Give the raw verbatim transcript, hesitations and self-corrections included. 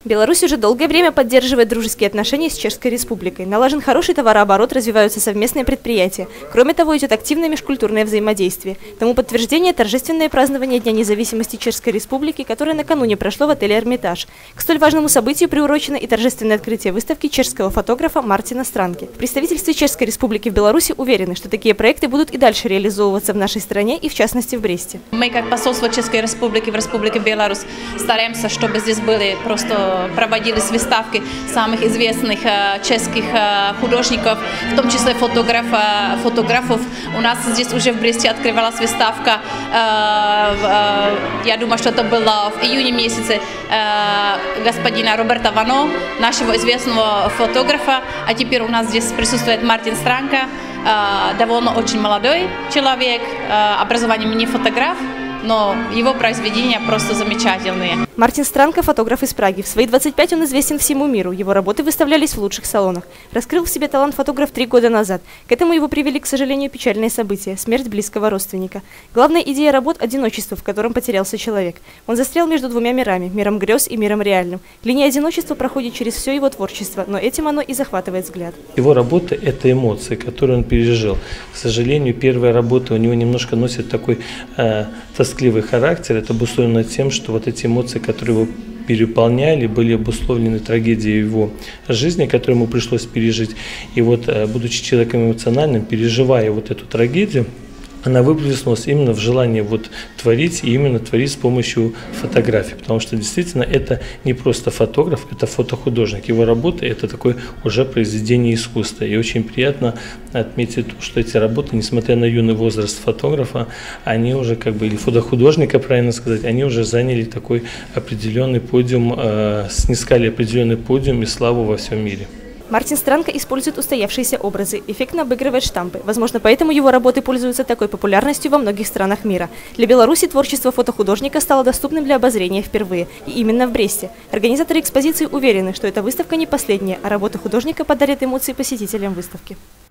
Беларусь уже долгое время поддерживает дружеские отношения с Чешской Республикой. Налажен хороший товарооборот, развиваются совместные предприятия. Кроме того, идет активное межкультурное взаимодействие. Тому подтверждение – торжественное празднование Дня независимости Чешской Республики, которое накануне прошло в отеле «Эрмитаж». К столь важному событию приурочено и торжественное открытие выставки чешского фотографа Мартина Странки. В представительстве Чешской Республики в Беларуси уверены, что такие проекты будут и дальше реализовываться в нашей стране и в частности в Бресте. Мы, как посольство Чешской Республики в Республике Беларусь, стараемся, чтобы здесь были просто проводились выставки самых известных чешских художников, в том числе фотографов. фотографов. У нас здесь уже в Бресте открывалась выставка, я думаю, что это было в июне месяце, господина Роберта Вано, нашего известного фотографа. А теперь у нас здесь присутствует Мартин Странка, довольно очень молодой человек, образованием не фотограф, но его произведения просто замечательные. Мартин Странка – фотограф из Праги. В свои двадцать пять он известен всему миру. Его работы выставлялись в лучших салонах. Раскрыл в себе талант фотограф три года назад. К этому его привели, к сожалению, печальные события – смерть близкого родственника. Главная идея работ – одиночество, в котором потерялся человек. Он застрял между двумя мирами – миром грез и миром реальным. Линия одиночества проходит через все его творчество, но этим оно и захватывает взгляд. Его работа – это эмоции, которые он пережил. К сожалению, первая работа у него немножко носит такой э, тоскливый характер. Это обусловлено тем, что вот эти эмоции, которые его переполняли, были обусловлены трагедией его жизни, которую ему пришлось пережить. И вот, будучи человеком эмоциональным, переживая вот эту трагедию, она выплеснулась именно в желание вот творить, и именно творить с помощью фотографий. Потому что действительно это не просто фотограф, это фотохудожник. Его работа – это такое уже произведение искусства. И очень приятно отметить, что эти работы, несмотря на юный возраст фотографа, они уже как бы, или фотохудожника, правильно сказать, они уже заняли такой определенный подиум, э, снискали определенный подиум и славу во всем мире. Мартин Странка использует устоявшиеся образы, эффектно обыгрывает штампы. Возможно, поэтому его работы пользуются такой популярностью во многих странах мира. Для Беларуси творчество фотохудожника стало доступным для обозрения впервые. И именно в Бресте. Организаторы экспозиции уверены, что эта выставка не последняя, а работа художника подарит эмоции посетителям выставки.